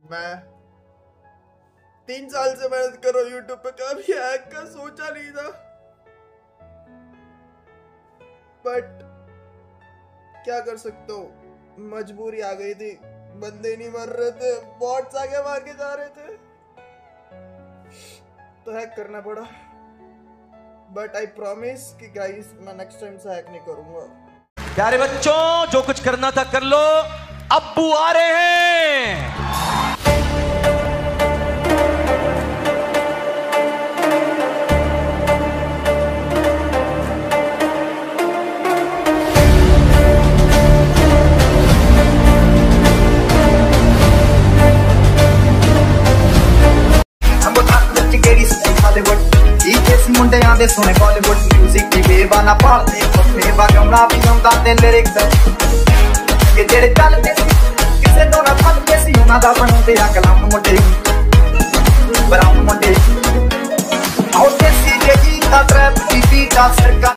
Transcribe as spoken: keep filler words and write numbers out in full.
मैं तीन साल से मेहनत कर रहा हूँ यूट्यूब पे, कभी हैक का सोचा नहीं था, बट क्या कर सकता हूँ, मजबूरी आ गई थी। बंदे नहीं मर रहे थे, बॉट्स आगे मार के जा रहे थे, तो हैक करना पड़ा। बट आई प्रॉमिस कि गाइस मैं नेक्स्ट टाइम से हैक नहीं करूंगा। प्यारे बच्चों, जो कुछ करना था कर लो, अब्बू आ रहे हैं। मुंडे आंदे सोने बॉलीवुड म्यूजिक दी बेवाना पालदे बेवा गमला भी आंदा ते लिरिक्स ये जेड़े चलदे किसे तो ना फलदे सी उना दा बनांदे आ कलाम मुंडे ब्राउन मुंडे आओ देसी जे गीत दा ट्रैप दी बीट दा सरकार